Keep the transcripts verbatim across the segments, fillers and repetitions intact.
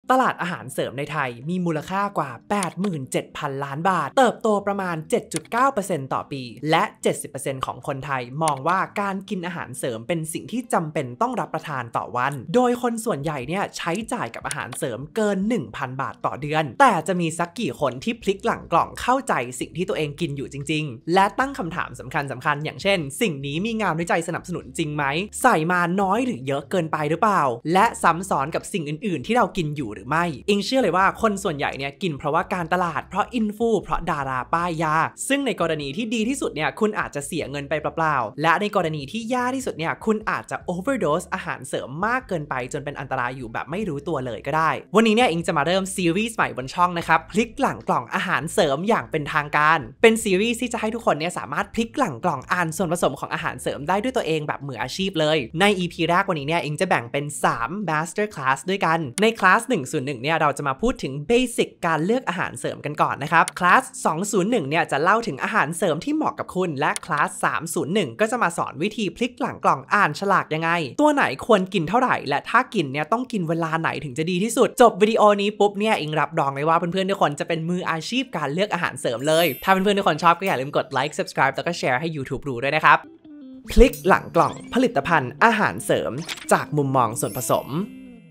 ตลาดอาหารเสริมในไทยมีมูลค่ากว่า แปดหมื่นเจ็ดพัน ล้านบาทเติบโตประมาณ เจ็ดจุดเก้าเปอร์เซ็นต์ ต่อปีและ เจ็ดสิบเปอร์เซ็นต์ ของคนไทยมองว่าการกินอาหารเสริมเป็นสิ่งที่จำเป็นต้องรับประทานต่อวันโดยคนส่วนใหญ่เนี่ยใช้จ่ายกับอาหารเสริมเกิน หนึ่งพัน บาทต่อเดือนแต่จะมีสักกี่คนที่พลิกหลังกล่องเข้าใจสิ่งที่ตัวเองกินอยู่จริงๆและตั้งคำถามสำคัญสำคัญอย่างเช่นสิ่งนี้มีงานวิจัยสนับสนุนจริงไหมใส่มาน้อยหรือเยอะเกินไปหรือเปล่าและซ้ำซ้อนกับสิ่งอื่นๆที่เรากินอยู่หรือไม่อิงเชื่อเลยว่าคนส่วนใหญ่เนี่ยกินเพราะว่าการตลาดเพราะอินฟูเพราะดาราป้ายยาซึ่งในกรณีที่ดีที่สุดเนี่ยคุณอาจจะเสียเงินไปเปล่าๆและในกรณีที่แย่ที่สุดเนี่ยคุณอาจจะโอเวอร์โดสอาหารเสริมมากเกินไปจนเป็นอันตรายอยู่แบบไม่รู้ตัวเลยก็ได้วันนี้เนี่ยอิงจะมาเริ่มซีรีส์ใหม่บนช่องนะครับพลิกหลังกล่องอาหารเสริมอย่างเป็นทางการเป็นซีรีส์ที่จะให้ทุกคนเนี่ยสามารถพลิกหลังกล่องอ่านส่วนผสมของอาหารเสริมได้ด้วยตัวเองแบบมืออาชีพเลยใน อี พี แรกวันนี้เนี่ยอิงจะแบ่งเป็นสาม Master Class ด้วยกันในคลาส หนึ่งศูนย์หนึ่ง เนี่ยเราจะมาพูดถึงเบสิกการเลือกอาหารเสริมกันก่อนนะครับคลาส สองศูนย์หนึ่ง เนี่ยจะเล่าถึงอาหารเสริมที่เหมาะกับคุณและคลาส สามศูนย์หนึ่ง ก็จะมาสอนวิธีพลิกหลังกล่องอ่านฉลากยังไงตัวไหนควรกินเท่าไหร่และถ้ากินเนี่ยต้องกินเวลาไหนถึงจะดีที่สุดจบวิดีโอนี้ปุ๊บเนี่ยอิงรับรองเลยว่าเพื่อนๆทุกคนจะเป็นมืออาชีพการเลือกอาหารเสริมเลยถ้าเพื่อนๆทุกคนชอบก็อย่าลืมกดไลค์ Subscribe แล้วก็แชร์ให้ YouTube รู้ด้วยนะครับพลิกหลังกล่องผลิตภัณฑ์อาหารเสริมจากมุมมองส่วนผสม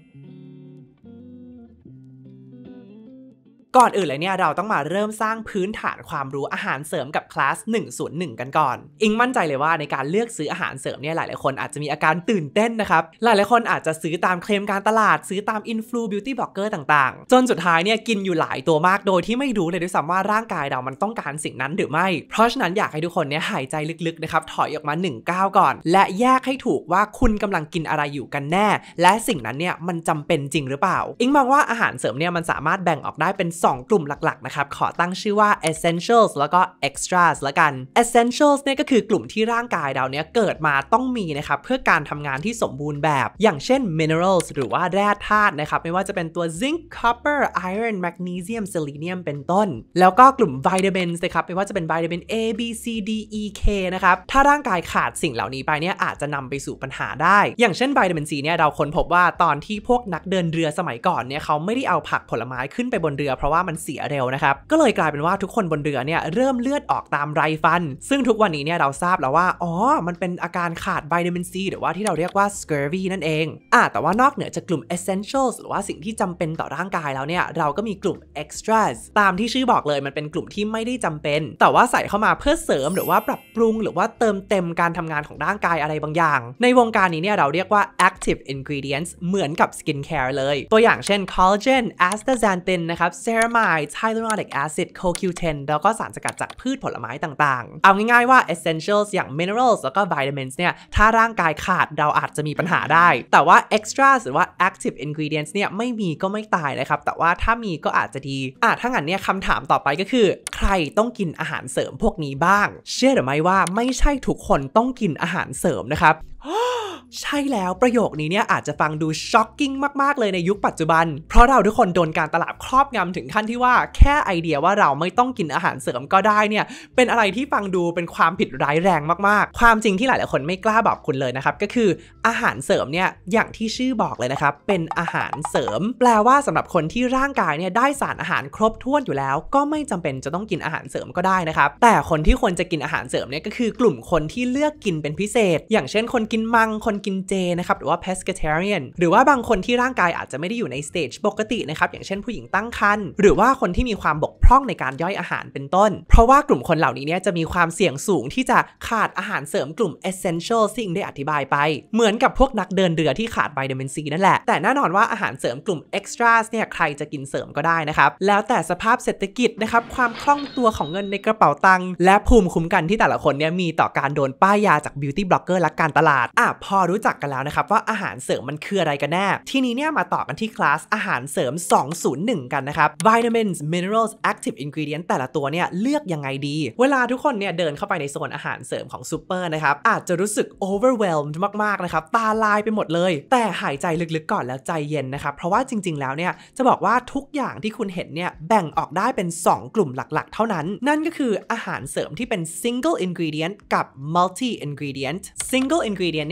ก่อนอื่นเลยเนี่ยเราต้องมาเริ่มสร้างพื้นฐานความรู้อาหารเสริมกับคลาส หนึ่งศูนย์หนึ่ง กันก่อนอิงมั่นใจเลยว่าในการเลือกซื้ออาหารเสริมเนี่ยหลายๆคนอาจจะมีอาการตื่นเต้นนะครับหลายๆคนอาจจะซื้อตามเคลมการตลาดซื้อตามอินฟลูบิวตี้บล็อกเกอร์ต่างๆจนสุดท้ายเนี่ยกินอยู่หลายตัวมากโดยที่ไม่รู้เลยด้วยซ้ำว่าร่างกายเรามันต้องการสิ่งนั้นหรือไม่เพราะฉะนั้นอยากให้ทุกคนเนี่ยหายใจลึกๆนะครับถอยออกมาหนึ่งก้าวก่อนและแยกให้ถูกว่าคุณกำลังกินอะไรอยู่กันแน่และสิ่งนั้นเนี่ยมันจำเป็นจริงหรือเปล่าอิงมองว่าอาหารเสริมเนี่ยมันสามารถแบ่งออกได้เป็นสองกลุ่มหลักๆนะครับขอตั้งชื่อว่า essentials แล้วก็ extras ละกัน essentials เนี่ยก็คือกลุ่มที่ร่างกายเราเนี่ยเกิดมาต้องมีนะครับเพื่อการทำงานที่สมบูรณ์แบบอย่างเช่น minerals หรือว่าแร่ธาตุนะครับไม่ว่าจะเป็นตัว zinc copper iron magnesium selenium เป็นต้นแล้วก็กลุ่ม vitamins นะครับไม่ว่าจะเป็น vitamin A B C D E K นะครับถ้าร่างกายขาดสิ่งเหล่านี้ไปเนี่ยอาจจะนำไปสู่ปัญหาได้อย่างเช่น vitamin C เนี่ยเราค้นพบว่าตอนที่พวกนักเดินเรือสมัยก่อนเนี่ยเขาไม่ได้เอาผักผลไม้ขึ้นไปบนเรือเพราะว่ามันเสียเร็วนะครับก็เลยกลายเป็นว่าทุกคนบนเรือเนี่ยเริ่มเลือดออกตามไรฟันซึ่งทุกวันนี้เนี่ยเราทราบแล้วว่าอ๋อมันเป็นอาการขาดวิตามินซีหรือว่าที่เราเรียกว่า scurvy นั่นเองอ่ะแต่ว่านอกเหนือจากกลุ่ม essentials หรือว่าสิ่งที่จำเป็นต่อร่างกายแล้วเนี่ยเราก็มีกลุ่ม extras ตามที่ชื่อบอกเลยมันเป็นกลุ่มที่ไม่ได้จำเป็นแต่ว่าใส่เข้ามาเพื่อเสริมหรือว่าปรับปรุงหรือว่าเติมเต็มการทำงานของร่างกายอะไรบางอย่างในวงการนี้เนี่ยเราเรียกว่า active ingredients เหมือนกับ skin care เลยตัวอย่างเช่น collagen astaxanthin นะครับ ceramide hyaluronic acid โค คิว เท็น แล้วก็สารสกัดจากพืชผลไม้ต่างๆเอาง่ายๆว่า essentials อย่าง minerals แล้วก็ vitamins เนี่ยถ้าร่างกายขาดเราอาจจะมีปัญหาได้แต่ว่า extras หรือว่า active ingredients เนี่ยไม่มีก็ไม่ตายนะครับแต่ว่าถ้ามีก็อาจจะดีอ่ะถ้างั้นเนี่ยคำถามต่อไปก็คือใครต้องกินอาหารเสริมพวกนี้บ้างเชื่อหรือไม่ว่าไม่ใช่ทุกคนต้องกินอาหารเสริมนะครับใช่แล้วประโยคนี้เนี่ยอาจจะฟังดูช็อกกิ้งมากๆเลยในยุคปัจจุบันเพราะเราทุกคนโดนการตลาดครอบงำถึงขั้นที่ว่าแค่ไอเดียว่าเราไม่ต้องกินอาหารเสริมก็ได้เนี่ยเป็นอะไรที่ฟังดูเป็นความผิดร้ายแรงมากๆความจริงที่หลายๆคนไม่กล้าบอกคุณเลยนะครับก็คืออาหารเสริมเนี่ยอย่างที่ชื่อบอกเลยนะครับเป็นอาหารเสริมแปลว่าสำหรับคนที่ร่างกายเนี่ยได้สารอาหารครบถ้วนอยู่แล้วก็ไม่จำเป็นจะต้องกินอาหารเสริมก็ได้นะครับแต่คนที่ควรจะกินอาหารเสริมเนี่ยก็คือกลุ่มคนที่เลือกกินเป็นพิเศษอย่างเช่นคนกินมังคนกินเจนะครับหรือว่า pescatarian หรือว่าบางคนที่ร่างกายอาจจะไม่ได้อยู่ในสเตจปกตินะครับอย่างเช่นผู้หญิงตั้งครรภ์หรือว่าคนที่มีความบกพร่องในการย่อยอาหารเป็นต้นเพราะว่ากลุ่มคนเหล่านี้เนี่ยจะมีความเสี่ยงสูงที่จะขาดอาหารเสริมกลุ่ม essential ที่อิงได้อธิบายไปเหมือนกับพวกนักเดินเรือที่ขาดวิตามินซีนั่นแหละแต่แน่นอนว่าอาหารเสริมกลุ่ม extras เนี่ยใครจะกินเสริมก็ได้นะครับแล้วแต่สภาพเศรษฐกิจนะครับความคล่องตัวของเงินในกระเป๋าตังค์และภูมิคุ้มกันที่แต่ละคนเนี่ยมีต่อการโดนป้ายยาจาก beauty blogger และการตลาดอ่ะพอรู้จักกันแล้วนะครับว่าอาหารเสริมมันคืออะไรกันแน่ทีนี้เนี่ยมาต่อกันที่คลาสอาหารเสริมสองศูนย์หนึ่งกันนะครับ vitamins minerals active ingredient แต่ละตัวเนี่ยเลือกยังไงดีเวลาทุกคนเนี่ยเดินเข้าไปในโซนอาหารเสริมของซูเปอร์นะครับอาจจะรู้สึก overwhelmed มากๆนะครับตาลายไปหมดเลยแต่หายใจลึกๆก่อนแล้วใจเย็นนะครับเพราะว่าจริงๆแล้วเนี่ยจะบอกว่าทุกอย่างที่คุณเห็นเนี่ยแบ่งออกได้เป็นสองกลุ่มหลักๆเท่านั้นนั่นก็คืออาหารเสริมที่เป็น single ingredient กับ multi ingredient single ingredient เนี่ยจะมีส่วน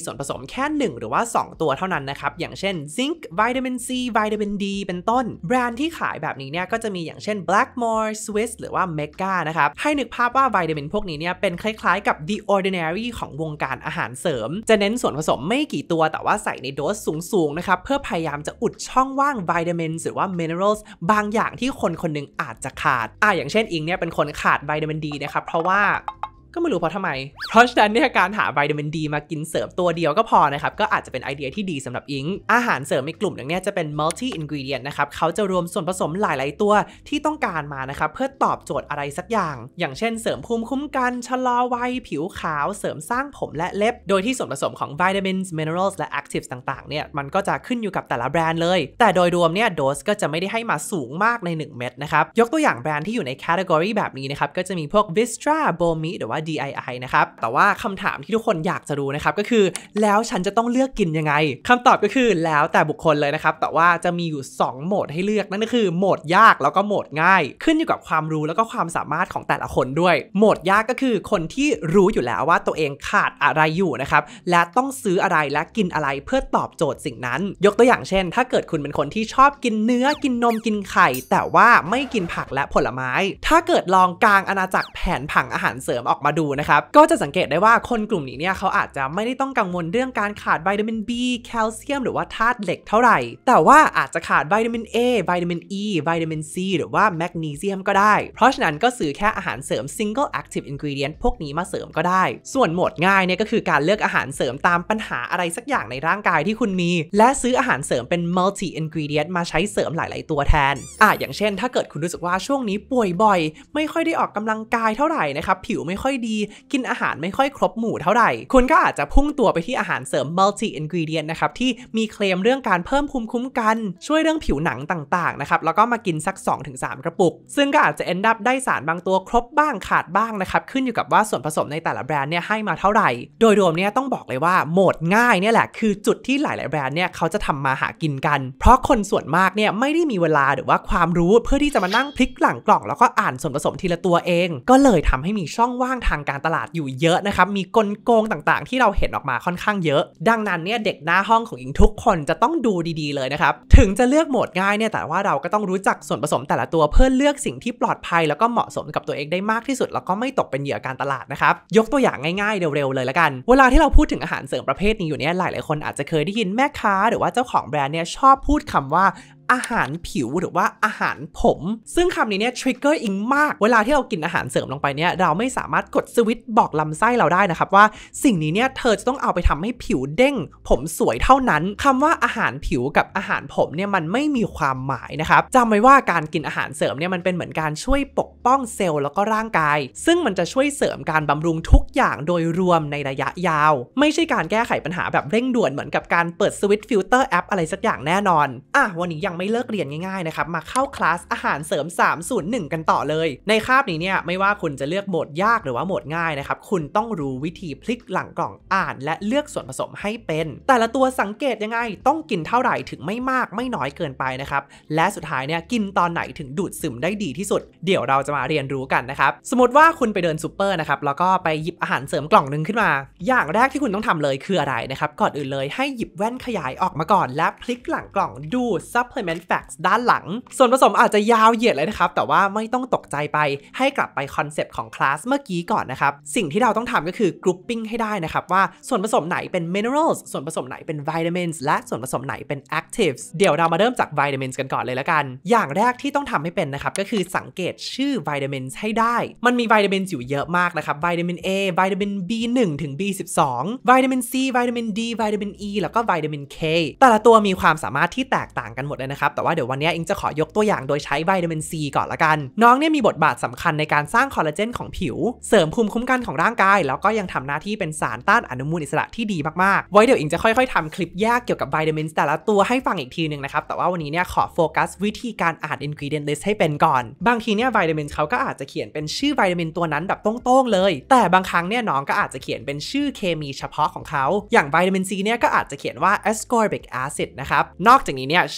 ส่วนผสมแค่หนึ่งหรือว่าสองตัวเท่านั้นนะครับอย่างเช่น zinc วิตามิน C วิตามิน D เป็นต้นแบรนด์ที่ขายแบบนี้เนี่ยก็จะมีอย่างเช่น Blackmore Swiss หรือว่า Mega นะครับให้นึกภาพว่าวิตามินพวกนี้เนี่ยเป็นคล้ายๆกับ The Ordinary ของวงการอาหารเสริมจะเน้นส่วนผสมไม่กี่ตัวแต่ว่าใส่ในโดสสูงๆนะครับเพื่อพยายามจะอุดช่องว่างวิตามินหรือว่า minerals บางอย่างที่คนคนนึงอาจจะขาดอ่ะอย่างเช่นอิงเนี่ยเป็นคนขาดวิตามิน D นะครับเพราะว่าก็ไม่รู้เพราะทำไมเพราะฉะนั้นเนี่ยการหาวิตามินดีมากินเสริมตัวเดียวก็พอนะครับก็อาจจะเป็นไอเดียที่ดีสำหรับอิงอาหารเสริมในกลุ่มนี้จะเป็น multi ingredient นะครับเขาจะรวมส่วนผสมหลายๆตัวที่ต้องการมานะครับเพื่อตอบโจทย์อะไรสักอย่างอย่างเช่นเสริมภูมิคุ้มกันชะลอวัยผิวขาวเสริมสร้างผมและเล็บโดยที่ส่วนผสมของวิตามิน minerals และ actives ต่างๆเนี่ยมันก็จะขึ้นอยู่กับแต่ละแบรนด์เลยแต่โดยรวมเนี่ยโดสก็จะไม่ได้ให้มาสูงมากในหนึ่งเม็ดนะครับยกตัวอย่างแบรนด์ที่อยู่ใน category แบบนี้นะครับก็จะมีพวก Vistra Bomi หรือว่า ดี ไอ ไอ นะครับแต่ว่าคำถามที่ทุกคนอยากจะรู้นะครับก็คือแล้วฉันจะต้องเลือกกินยังไงคำตอบก็คือแล้วแต่บุคคลเลยนะครับแต่ว่าจะมีอยู่สองโหมดให้เลือกนั่นก็คือโหมดยากแล้วก็โหมดง่ายขึ้นอยู่กับความรู้แล้วก็ความสามารถของแต่ละคนด้วยโหมดยากก็คือคนที่รู้อยู่แล้วว่าตัวเองขาดอะไรอยู่นะครับและต้องซื้ออะไรและกินอะไรเพื่อตอบโจทย์สิ่งนั้นยกตัวอย่างเช่นถ้าเกิดคุณเป็นคนที่ชอบกินเนื้อกินนมกินไข่แต่ว่าไม่กินผักและผลไม้ถ้าเกิดลองกางอาณาจักรแผนผังอาหารเสริมออกมาดูนะครับก็จะสังเกตได้ว่าคนกลุ่มนี้เนี่ยเขาอาจจะไม่ได้ต้องกังวลเรื่องการขาดวิตามิน B แคลเซียมหรือว่าธาตุเหล็กเท่าไหร่แต่ว่าอาจจะขาดวิตามิน A วิตามิน E วิตามิน C หรือว่าแมกนีเซียมก็ได้เพราะฉะนั้นก็ซื้อแค่อาหารเสริม single active ingredient พวกนี้มาเสริมก็ได้ส่วนโหมดง่ายเนี่ยก็คือการเลือกอาหารเสริมตามปัญหาอะไรสักอย่างในร่างกายที่คุณมีและซื้ออาหารเสริมเป็น multi ingredient มาใช้เสริมหลายๆตัวแทนอ่ะอย่างเช่นถ้าเกิดคุณรู้สึกว่าช่วงนี้ป่วยบ่อยไม่ค่อยได้ออกกำลังกายเท่าไหร่นะครับผิวไม่ค่อยดีกินอาหารไม่ค่อยครบหมู่เท่าไหร่คุณก็อาจจะพุ่งตัวไปที่อาหารเสริม multi ingredient นะครับที่มีเคลมเรื่องการเพิ่มภูมิคุ้มกันช่วยเรื่องผิวหนังต่างๆนะครับแล้วก็มากินสัก สองถึงสาม กระปุกซึ่งก็อาจจะ end up ได้สารบางตัวครบบ้างขาดบ้างนะครับขึ้นอยู่กับว่าส่วนผสมในแต่ละแบรนด์เนี่ยให้มาเท่าไหร่โดยรวมเนี่ยต้องบอกเลยว่าโหมดง่ายเนี่ยแหละคือจุดที่หลายๆแบรนด์เนี่ยเขาจะทำมาหากินกันเพราะคนส่วนมากเนี่ยไม่ได้มีเวลาหรือว่าความรู้เพื่อที่จะมานั่งพลิกหลังกล่องแล้วก็อ่านส่วนผสมทีละตัวเองก็เลยทำให้มีช่องว่างทางการตลาดอยู่เยอะนะครับมีกลโกงต่างๆที่เราเห็นออกมาค่อนข้างเยอะดังนั้นเนี่ยเด็กหน้าห้องของอิงทุกคนจะต้องดูดีๆเลยนะครับถึงจะเลือกโหมดง่ายเนี่ยแต่ว่าเราก็ต้องรู้จักส่วนผสมแต่ละตัวเพื่อเลือกสิ่งที่ปลอดภัยแล้วก็เหมาะสมกับตัวเองได้มากที่สุดแล้วก็ไม่ตกเป็นเหยื่อการตลาดนะครับยกตัวอย่างง่ายๆเร็วๆเลยละกันเวลาที่เราพูดถึงอาหารเสริมประเภทนี้อยู่เนี่ยหลายๆคนอาจจะเคยได้ยินแม่ค้าหรือว่าเจ้าของแบรนด์เนี่ยชอบพูดคำว่าอาหารผิวหรือว่าอาหารผมซึ่งคำนี้เนี่ยทริกเกอร์อิงมากเวลาที่เรากินอาหารเสริมลงไปเนี่ยเราไม่สามารถกดสวิตช์บอกลำไส้เราได้นะครับว่าสิ่งนี้เนี่ยเธอจะต้องเอาไปทำให้ผิวเด้งผมสวยเท่านั้นคำว่าอาหารผิวกับอาหารผมเนี่ยมันไม่มีความหมายนะครับจำไว้ว่าการกินอาหารเสริมเนี่ยมันเป็นเหมือนการช่วยปกป้องเซลล์แล้วก็ร่างกายซึ่งมันจะช่วยเสริมการบำรุงทุกอย่างโดยรวมในระยะยาวไม่ใช่การแก้ไขปัญหาแบบเร่งด่วนเหมือนกับการเปิดสวิตช์ฟิลเตอร์แอปอะไรสักอย่างแน่นอนอ่ะวันนี้ยังไม่เลิกเรียนง่ายนะครับมาเข้าคลาสอาหารเสริมสามศูนย์หนึ่งกันต่อเลยในคาบนี้เนี่ยไม่ว่าคุณจะเลือกโหมดยากหรือว่าโหมดง่ายนะครับคุณต้องรู้วิธีพลิกหลังกล่องอ่านและเลือกส่วนผสมให้เป็นแต่ละตัวสังเกตยังไงต้องกินเท่าไหร่ถึงไม่มากไม่น้อยเกินไปนะครับและสุดท้ายเนี่ยกินตอนไหนถึงดูดซึมได้ดีที่สุดเดี๋ยวเราจะมาเรียนรู้กันนะครับสมมติว่าคุณไปเดินซูเปอร์นะครับแล้วก็ไปหยิบอาหารเสริมกล่องนึงขึ้นมาอย่างแรกที่คุณต้องทำเลยคืออะไรนะครับก่อนอื่นเลยให้หยิบแว่นขยายออกมาก่อนและพลิกหลังกล่องดู supplement facts ด้านหลังส่วนผสมอาจจะยาวเหยียดเลยนะครับแต่ว่าไม่ต้องตกใจไปให้กลับไปคอนเซปต์ของคลาสเมื่อกี้ก่อนนะครับสิ่งที่เราต้องทำก็คือกรุ๊ปปิ้งให้ได้นะครับว่าส่วนผสมไหนเป็น minerals ส่วนผสมไหนเป็น vitamins และส่วนผสมไหนเป็น actives เดี๋ยวเรามาเริ่มจาก vitamins กันก่อนเลยละกันอย่างแรกที่ต้องทำให้เป็นนะครับก็คือสังเกตชื่อ vitamins ให้ได้มันมี vitamins อยู่เยอะมากนะครับ vitamin A วิตามิน บี หนึ่ง ถึง บี สิบสอง วิตามิน C วิตามิน D วิตามิน E แล้วก็วิตามิน K แต่ละตัวมีความสามารถที่แตกต่างกันหมดเลยนะครับแต่ว่าเดี๋ยววันนี้อิงจะขอยกตัวอย่างโดยใช้วิตามิน C ก่อนละกันน้องเนี่ยมีบทบาทสำคัญในการสร้างคอลลาเจนของผิวเสริมภูมิคุ้มกันของร่างกายแล้วก็ยังทำหน้าที่เป็นสารต้านอนุมูลอิสระที่ดีมากๆไว้เดี๋ยวอิงจะค่อยๆทำคลิปแยกเกี่ยวกับวิตามินแต่ละตัวให้ฟังอีกทีนึงนะครับแต่ว่าวันนี้เนี่ยขอโฟกัสวิธีการอ่าน ingredient list ให้เป็นก่อนบางทีเนี่ยวิตามินเขาก็อาจจะเขียนเป็นชื่อวิตามินตัวนั้นแบบโต้งๆเลยแต่บางครั้งเนี่ยน้องก็อาจจะเขียนเป็นชื่อเคมีเฉพาะของเขาอย่างวิตามิน C เนี่ยก็อาจจะเขียนว่า ascorbic acid นะครับนอกจากนี้เนี่ยชื่อเค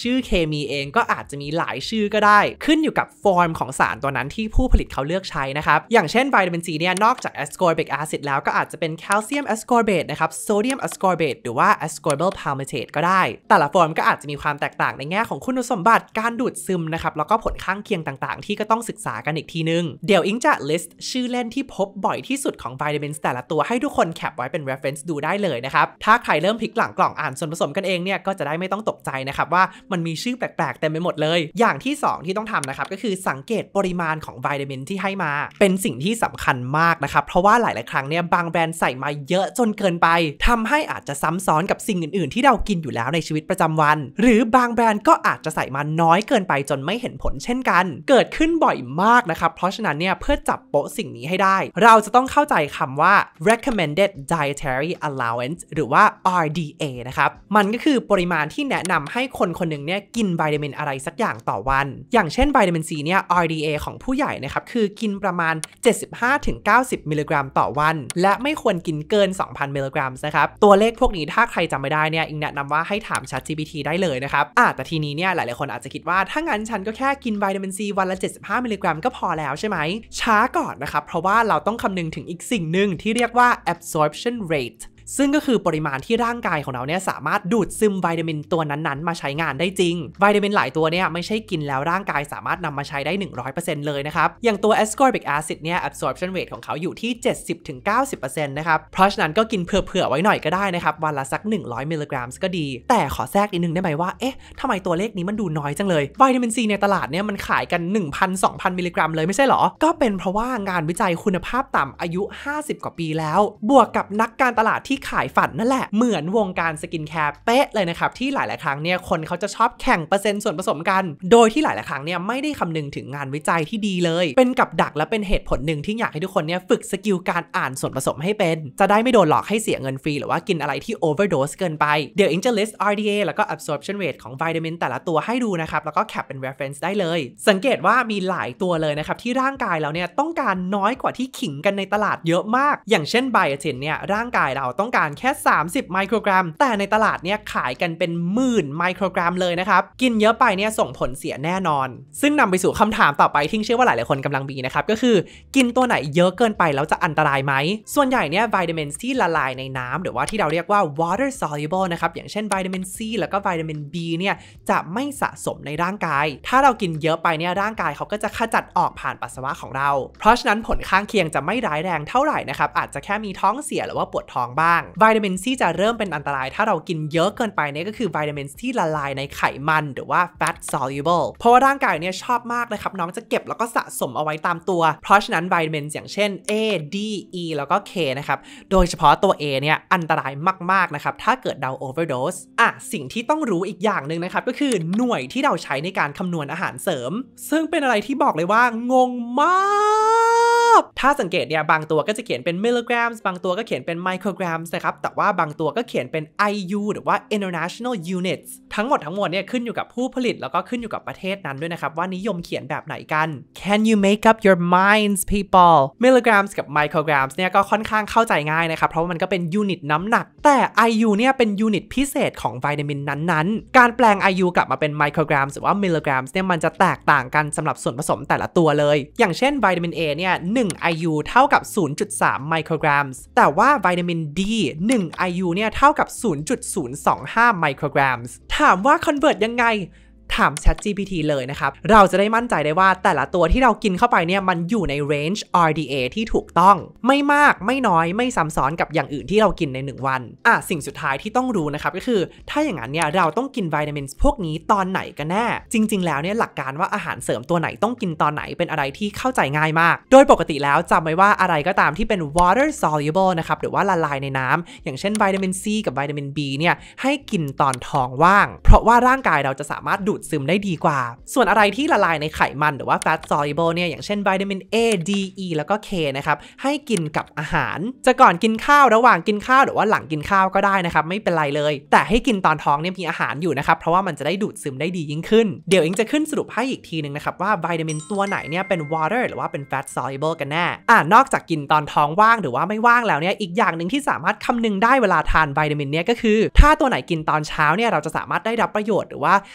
มีเองก็อาจจะมีหลายชื่อก็ได้ขึ้นอยู่กับฟอร์มของสารตัวนั้นที่ผู้ผลิตเขาเลือกใช้นะครับอย่างเช่นวิตามินซีเนี่ยนอกจาก ascorbic acid แล้วก็อาจจะเป็น calcium ascorbate นะครับ sodium ascorbate หรือว่า ascorbyl palmitate ก็ได้แต่ละฟอร์มก็อาจจะมีความแตกต่างในแง่ของคุณสมบัติการดูดซึมนะครับแล้วก็ผลข้างเคียงต่างๆที่ก็ต้องศึกษากันอีกทีนึงเดี๋ยวอิงจะ list ชื่อเล่นที่พบบ่อยที่สุดของวิตามินแต่ละตัวให้ทุกคนแคปไว้เป็น reference ดูได้เลยนะครับถ้าใครเริ่มพลิกหลังกล่องอ่านส่วนผสมกันเองเนี่ยก็จะได้ไม่ต้องตกใจนะครับว่ามันมีชื่อแปลกๆเต็มไปหมดเลยอย่างที่สองที่ต้องทำนะครับก็คือสังเกตปริมาณของวิตามินที่ให้มาเป็นสิ่งที่สำคัญมากนะครับเพราะว่าหลายๆครั้งเนี่ยบางแบรนด์ใส่มาเยอะจนเกินไปทำให้อาจจะซ้ำซ้อนกับสิ่งอื่นๆที่เรากินอยู่แล้วในชีวิตประจำวันหรือบางแบรนด์ก็อาจจะใส่มาน้อยเกินไปจนไม่เห็นผลเช่นกันเกิดขึ้นบ่อยมากนะครับเพราะฉะนั้นเนี่ยเพื่อจับโป๊ะสิ่งนี้ให้ได้เราจะต้องเข้าใจคำว่า recommended dietary allowance หรือว่า อาร์ ดี เอ นะครับมันก็คือปริมาณที่แนะนำให้คนคนหนึ่งเนี่ยกินวิตามินอะไรสักอย่างต่อวันอย่างเช่นวิตามินซีเนี่ย อาร์ ดี เอ ของผู้ใหญ่นะครับคือกินประมาณ เจ็ดสิบห้าถึงเก้าสิบ มิลลิกรัมต่อวันและไม่ควรกินเกิน สองพัน มิลลิกรัมนะครับตัวเลขพวกนี้ถ้าใครจำไม่ได้เนี่ยอิงแนะนำว่าให้ถาม ChatGPT ได้เลยนะครับอ่ะแต่ทีนี้เนี่ยหลายๆคนอาจจะคิดว่าถ้างั้นฉันก็แค่กินวิตามินซีวันละเจ็ดสิบห้ามิลลิกรัมก็พอแล้วใช่ไหมช้าก่อนนะครับเพราะว่าเราต้องคำนึงถึงอีกสิ่งหนึ่งที่เรียกว่า absorption rateซึ่งก็คือปริมาณที่ร่างกายของเราเนี่ยสามารถดูดซึมวิตามินตัวนั้นๆมาใช้งานได้จริงวิตามินหลายตัวเนี่ยไม่ใช่กินแล้วร่างกายสามารถนำมาใช้ได้ หนึ่งร้อยเปอร์เซ็นต์ เลยนะครับอย่างตัว ascorbic acid เนี่ย absorption rate ของเขาอยู่ที่ เจ็ดสิบถึงเก้าสิบเปอร์เซ็นต์ นะครับเพราะฉะนั้นก็กินเผื่อๆไว้หน่อยก็ได้นะครับวันละสักหนึ่งร้อยมิลลิกรัมก็ดีแต่ขอแทรกนิดนึงได้ไหมว่าเอ๊ะทำไมตัวเลขนี้มันดูน้อยจังเลยวิตามินซีในตลาดเนี่ยมันขายกัน หนึ่งพัน สองพัน มิลลิกรัมเลยไม่ใช่หรอก็เป็นเพราะว่างานวิจัยคุณภาพต่ำอายุห้าสิบกว่าปีแล้วบวกกับนักการตลาดที่ขายฝันนั่นแหละเหมือนวงการสกินแคร์เป๊ะเลยนะครับที่หลายๆครั้งเนี่ยคนเขาจะชอบแข่งเปอร์เซ็นต์ส่วนผสมกันโดยที่หลายๆครั้งเนี่ยไม่ได้คำนึงถึงงานวิจัยที่ดีเลยเป็นกับดักและเป็นเหตุผลหนึ่งที่อยากให้ทุกคนเนี่ยฝึกสกิลการอ่านส่วนผสมให้เป็นจะได้ไม่โดนหลอกให้เสียเงินฟรีหรือว่ากินอะไรที่โอเวอร์โดสเกินไปเดี๋ยวอิงจะ list อาร์ ดี เอ แล้วก็ absorption rate ของวิตามินแต่ละตัวให้ดูนะครับแล้วก็แคปเป็น reference ได้เลยสังเกตว่ามีหลายตัวเลยนะครับที่ร่างกายเราเนี่ยต้องการน้อยกว่าที่ขิงกันในตลาดเยอะมากอย่างเช่นไบโอตินเนี่ยร่างกายเราต้องการแค่สามสิบไมโครกรัมแต่ในตลาดเนี่ยขายกันเป็นหมื่นไมโครกรัมเลยนะครับกินเยอะไปเนี่ยส่งผลเสียแน่นอนซึ่งนำไปสู่คำถามต่อไปที่เชื่อว่าหลายๆคนกำลังมีนะครับก็คือกินตัวไหนเยอะเกินไปแล้วจะอันตรายไหมส่วนใหญ่เนี่ยวิตามินที่ละลายในน้ำหรือว่าที่เราเรียกว่า water soluble นะครับอย่างเช่นวิตามิน C แล้วก็วิตามิน B เนี่ยจะไม่สะสมในร่างกายถ้าเรากินเยอะไปเนี่ยร่างกายเขาก็จะขจัดออกผ่านปัสสาวะของเราเพราะฉะนั้นผลข้างเคียงจะไม่ร้ายแรงเท่าไหร่นะครับอาจจะแค่มีท้องเสียหรือว่าปวดท้องบ้างวิตามิน C จะเริ่มเป็นอันตรายถ้าเรากินเยอะเกินไปเนี่ยก็คือวิตามินที่ละลายในไขมันหรือว่า fat soluble เพราะว่าร่างกายเนี่ยชอบมากนะครับน้องจะเก็บแล้วก็สะสมเอาไว้ตามตัวเพราะฉะนั้นวิตามินอย่างเช่น A D E แล้วก็ K นะครับโดยเฉพาะตัว A เนี่ยอันตรายมากๆนะครับถ้าเกิดเรา overdose อ่ะสิ่งที่ต้องรู้อีกอย่างหนึ่งนะครับก็คือหน่วยที่เราใช้ในการคำนวณอาหารเสริมซึ่งเป็นอะไรที่บอกเลยว่างงมากถ้าสังเกตเนี่ยบางตัวก็จะเขียนเป็นมิลลิกรัมบางตัวก็เขียนเป็นไมโครกรัมนะครับแต่ว่าบางตัวก็เขียนเป็น ไอ ยู หรือว่า international units ทั้งหมดทั้งมวลเนี่ยขึ้นอยู่กับผู้ผลิตแล้วก็ขึ้นอยู่กับประเทศนั้นด้วยนะครับว่านิยมเขียนแบบไหนกัน Can you make up your minds people มิลลิกรัมกับไมโครกรัมเนี่ยก็ค่อนข้างเข้าใจง่ายนะครับเพราะว่ามันก็เป็นยูนิตน้ำหนักแต่ ไอ ยู เนี่ยเป็นยูนิตพิเศษของวิตามินนั้นๆการแปลง ไอ ยู กลับมาเป็นไมโครกรัมหรือว่ามิลลิกรัมเนี่ยมันจะแตกต่างกันสำหรับส่วนผสมแต่ละตัวเลยอย่างเช่นวิตามิน A เนี่ยหนึ่ง ไอ ยู เท่ากับ ศูนย์จุดสาม ไมโครกรัมแต่ว่าวิตามิน D หนึ่ง ไอ ยู เนี่ยเท่ากับ ศูนย์จุดศูนย์สองห้า ไมโครกรัมถามว่า convert ยังไงถาม ChatGPT เลยนะครับเราจะได้มั่นใจได้ว่าแต่ละตัวที่เรากินเข้าไปเนี่ยมันอยู่ใน range อาร์ ดี เอ ที่ถูกต้องไม่มากไม่น้อยไม่ซ้ำซ้อนกับอย่างอื่นที่เรากินในหนึ่งวันอ่ะสิ่งสุดท้ายที่ต้องรู้นะครับก็คือถ้าอย่างนั้นเนี่ยเราต้องกินวิตามินพวกนี้ตอนไหนกันแน่จริงๆแล้วเนี่ยหลักการว่าอาหารเสริมตัวไหนต้องกินตอนไหนเป็นอะไรที่เข้าใจง่ายมากโดยปกติแล้วจำไว้ว่าอะไรก็ตามที่เป็น water soluble นะครับหรือว่าละลายในน้ำอย่างเช่นวิตามิน C กับวิตามิน B เนี่ยให้กินตอนท้องว่างเพราะว่าร่างกายเราจะสามารถดูดซึมได้ดีกว่าส่วนอะไรที่ละลายในไขมันหรือว่า fat soluble เนี่ยอย่างเช่นวิตามิน A D E แล้วก็ K นะครับให้กินกับอาหารจะก่อนกินข้าวระหว่างกินข้าวหรือว่าหลังกินข้าวก็ได้นะครับไม่เป็นไรเลยแต่ให้กินตอนท้องเนี่ยมีอาหารอยู่นะครับเพราะว่ามันจะได้ดูดซึมได้ดียิ่งขึ้นเดี๋ยวเองจะขึ้นสรุปให้อีกทีนึงนะครับว่าวิตามินตัวไหนเนี่ยเป็น water หรือว่าเป็น fat soluble กันแน่อ่านอกจากกินตอนท้องว่างหรือว่าไม่ว่างแล้วเนี่ยอีกอย่างหนึ่งที่สามารถคำนึงได้เวลาทานวิตามินเนี่ยก็คือถ้าตัวไหนกินตอนเช้าเนี่ยเราจะสามารถได้รับประโยชน์หรือว่าร่างกาย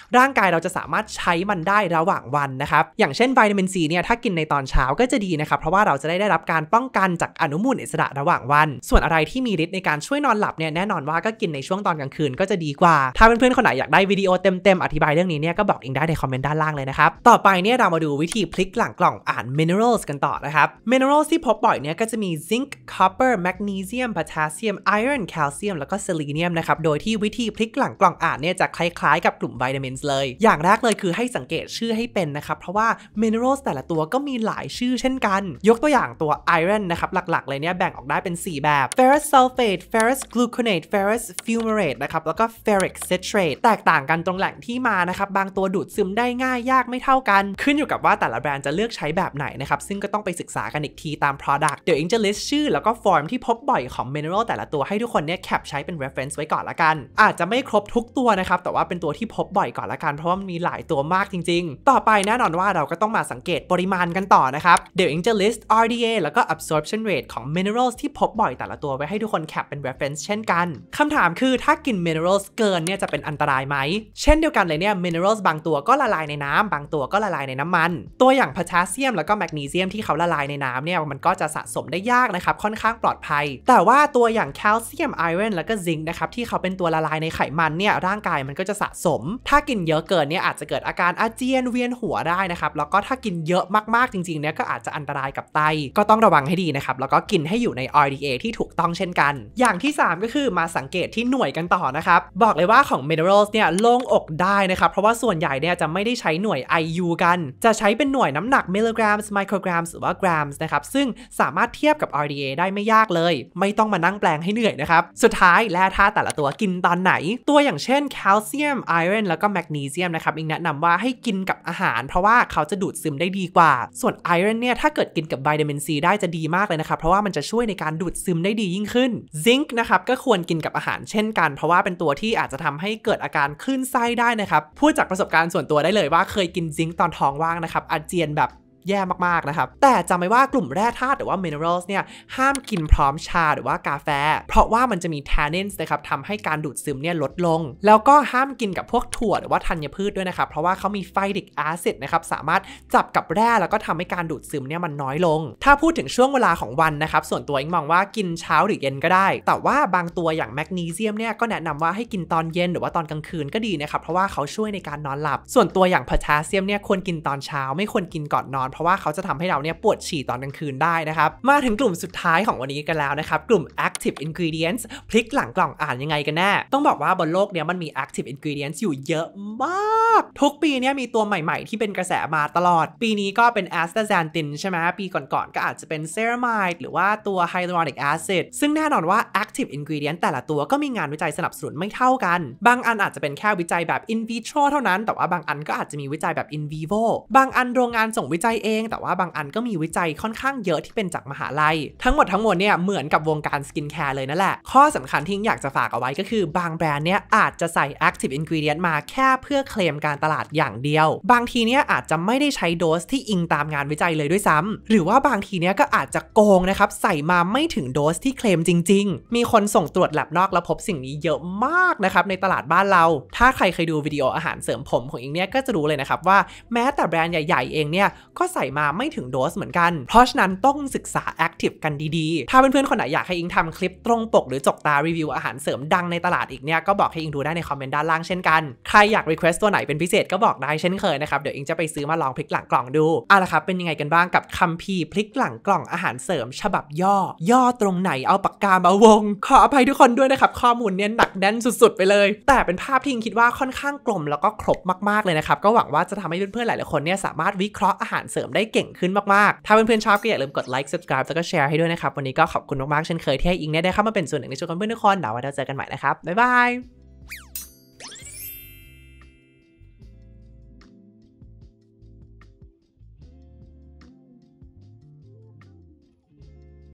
ายเราจะสามารถใช้มันได้ระหว่างวันนะครับอย่างเช่นวิตามินซีเนี่ยถ้ากินในตอนเช้าก็จะดีนะครับเพราะว่าเราจะได้ได้รับการป้องกันจากอนุมูลอิสระระหว่างวันส่วนอะไรที่มีฤทธิ์ในการช่วยนอนหลับเนี่ยแน่นอนว่าก็กินในช่วงตอนกลางคืนก็จะดีกว่าถ้าเพื่อนๆคนไหนอยากได้วิดีโอเต็มๆอธิบายเรื่องนี้เนี่ยก็บอกอิงได้ในคอมเมนต์ด้านล่างเลยนะครับต่อไปเนี่ยเรามาดูวิธีพลิกหลังกล่องอ่าน minerals กันต่อนะครับ minerals ที่พบบ่อยเนี่ยก็จะมี zinc copper magnesium potassium iron calcium แล้วก็ selenium นะครับโดยที่วิธีพลิกหลังกล่องอ่านเนี่ยจะคล้ายๆกับกลุ่มวิตามินเลยอย่างแรกเลยคือให้สังเกตชื่อให้เป็นนะครับเพราะว่า minerals แต่ละตัวก็มีหลายชื่อเช่นกันยกตัวอย่างตัว iron นะครับหลักๆเลยเนี่ยแบ่งออกได้เป็นสี่แบบ ferrous sulfate ferrous gluconate ferrous fumarate นะครับแล้วก็ ferric citrate แตกต่างกันตรงแหล่งที่มานะครับบางตัวดูดซึมได้ง่ายยากไม่เท่ากันขึ้นอยู่กับว่าแต่ละแบรนด์จะเลือกใช้แบบไหนนะครับซึ่งก็ต้องไปศึกษากันอีกทีตาม product เดี๋ยวอิงจะ list ชื่อแล้วก็ form ที่พบบ่อยของ mineral แต่ละตัวให้ทุกคนเนี่ยแคปใช้เป็น reference ไว้ก่อนละกันอาจจะไม่ครบทุกตัวนะครับแต่ว่าเป็นตัวที่พบบ่อยก่อนละกันเพราะว่ามีหลายตัวมากจริงๆต่อไปแน่นอนว่าเราก็ต้องมาสังเกตปริมาณกันต่อนะครับเดี๋ยวอิงจะ list อาร์ ดี เอ แล้วก็ absorption rate ของ minerals ที่พบบ่อยแต่ละตัวไว้ให้ทุกคนแคปเป็น reference เช่นกันคำถามคือถ้ากิน minerals เกินเนี่ยจะเป็นอันตรายไหมเช่นเดียวกันเลยเนี่ย minerals บางตัวก็ละลายในน้ำบางตัวก็ละลายในน้ำมันตัวอย่าง potassium แล้วก็ magnesium ที่เขาละลายในน้ำเนี่ยมันก็จะสะสมได้ยากนะครับค่อนข้างปลอดภัยแต่ว่าตัวอย่าง calcium iron แล้วก็ zinc นะครับที่เขาเป็นตัวละลายในไขมันเนี่ยร่างกายมันก็จะสะสมถ้ากินเยอะเกินเนี่ยอาจจะเกิดอาการอาเจียนเวียนหัวได้นะครับแล้วก็ถ้ากินเยอะมากๆจริงๆเนี่ยก็อาจจะอันตรายกับไตก็ต้องระวังให้ดีนะครับแล้วก็กินให้อยู่ใน อาร์ ดี เอ ที่ถูกต้องเช่นกันอย่างที่สามก็คือมาสังเกตที่หน่วยกันต่อนะครับบอกเลยว่าของ minerals เนี่ยโล่งอกได้นะครับเพราะว่าส่วนใหญ่เนี่ยจะไม่ได้ใช้หน่วย ไอ ยู กันจะใช้เป็นหน่วยน้ำหนักมิลลิกรัมไมโครกรัมหรือว่ากรัมนะครับซึ่งสามารถเทียบกับ อาร์ ดี เอ ได้ไม่ยากเลยไม่ต้องมานั่งแปลงให้เหนื่อยนะครับสุดท้ายแร่ธาตุแต่ละตัวกินตอนไหนตัวอย่างเช่นแคลเซียมไอรอนแล้วก็แมกนีเซียมนะครับอิงแนะนำว่าให้กินกับอาหารเพราะว่าเขาจะดูดซึมได้ดีกว่าส่วนไอรอนเนี่ยถ้าเกิดกินกับวิตามินซีได้จะดีมากเลยนะครับเพราะว่ามันจะช่วยในการดูดซึมได้ดียิ่งขึ้นซิงค์นะครับก็ควรกินกับอาหารเช่นกันเพราะว่าเป็นตัวที่อาจจะทำให้เกิดอาการคลื่นไส้ได้นะครับพูดจากประสบการณ์ส่วนตัวได้เลยว่าเคยกินซิงค์ตอนท้องว่างนะครับอาเจียนแบบแย่มากๆนะครับแต่จำไว้ว่ากลุ่มแร่ธาตุหรือว่า minerals เนี่ยห้ามกินพร้อมชาหรือว่ากาแฟเพราะว่ามันจะมี tannins นะครับทำให้การดูดซึมเนี่ยลดลงแล้วก็ห้ามกินกับพวกถั่วหรือว่าธัญพืชด้วยนะครับเพราะว่าเขามี phytic acid นะครับสามารถจับกับแร่แล้วก็ทำให้การดูดซึมเนี่ยมันน้อยลงถ้าพูดถึงช่วงเวลาของวันนะครับส่วนตัวเองมองว่ากินเช้าหรือเย็นก็ได้แต่ว่าบางตัวอย่างแมกนีเซียมเนี่ยก็แนะนำว่าให้กินตอนเย็นหรือว่าตอนกลางคืนก็ดีนะครับเพราะว่าเขาช่วยในการนอนหลับส่วนตัวอย่าง potassium เนี่ยควรกินตอนเช้าไม่ควรกินก่อนนอนเพราะว่าเขาจะทำให้เราเนี่ยปวดฉี่ตอนกลางคืนได้นะครับมาถึงกลุ่มสุดท้ายของวันนี้กันแล้วนะครับกลุ่ม active ingredients พลิกหลังกล่องอ่านยังไงกันแน่ต้องบอกว่าบนโลกเนี้ยมันมี active ingredients อยู่เยอะมากทุกปีเนี่ยมีตัวใหม่ๆที่เป็นกระแสมาตลอดปีนี้ก็เป็น astaxanthin ใช่ไหมปีก่อนๆก็อาจจะเป็น ceramide หรือว่าตัว hyaluronic acid ซึ่งแน่นอนว่า active ingredient แต่ละตัวก็มีงานวิจัยสนับสนุนไม่เท่ากันบางอันอาจจะเป็นแค่วิจัยแบบ in vitro เท่านั้นแต่ว่าบางอันก็อาจจะมีวิจัยแบบ in vivo บางอันโรงงานส่งวิจัยเองแต่ว่าบางอันก็มีวิจัยค่อนข้างเยอะที่เป็นจากมหาลัยทั้งหมดทั้งมวลเนี่ยเหมือนกับวงการสกินแคร์เลยนั่นแหละข้อสำคัญที่อยากจะฝากเอาไว้ก็คือบางแบรนด์เนี่ยอาจจะใส่ active ingredient มาแค่เพื่อเคลมการตลาดอย่างเดียวบางทีเนี่ยอาจจะไม่ได้ใช้โดสที่อิงตามงานวิจัยเลยด้วยซ้ำหรือว่าบางทีเนี่ยก็อาจจะโกงนะครับใส่มาไม่ถึงโดสที่เคลมจริงๆมีคนส่งตรวจแลบนอกแล้วพบสิ่งนี้เยอะมากนะครับในตลาดบ้านเราถ้าใครเคยดูวิดีโออาหารเสริมผมของอิงเนี่ยก็จะรู้เลยนะครับว่าแม้แต่แบรนด์ใหญ่ๆเองเนี่ยก็ใส่มาไม่ถึงโดสเหมือนกันเพราะฉะนั้นต้องศึกษา active กันดีๆถ้าเพื่อนๆคนไหนอยากให้อิงทำคลิปตรงปกหรือจกตารีวิวอาหารเสริมดังในตลาดอีกเนี่ยก็บอกให้อิงดูได้ในคอมเมนต์ด้านล่างเช่นกันใครอยาก request ตัวไหนเป็นพิเศษก็บอกได้เช่นเคยนะครับเดี๋ยวอิงจะไปซื้อมาลองพลิกหลังกล่องดูเอาล่ะครับเป็นยังไงกันบ้างกับคัมภีร์พลิกหลังกล่องอาหารเสริมฉบับย่อย่อตรงไหนเอาปากกามาวงขออภัยทุกคนด้วยนะครับข้อมูลเนี่ยหนักแน่นสุดๆไปเลยแต่เป็นภาพที่อิงคิดว่าค่อนข้างกลมแล้วก็ครบมากๆเลยนะครับก็หวังว่าจะทำให้เพื่อนๆหลายๆคนเนี่ยสามารถวิเคราะห์อาหารเสริมได้เก่งขึ้นมากๆถ้าเพื่อนๆชอบก็อย่าลืมกด like subscribe แล้วก็แชร์ให้ด้วยนะครับวันนี้ก็ขอบคุณมากๆเช่นเคยที่ให้อิงได้เข้ามาเป็นส่วนหนึ่งในช่วยกันเพื่อนทุกคนเดี๋ยวไว้เราเจอกันใหม่นะครับบ๊ายบาย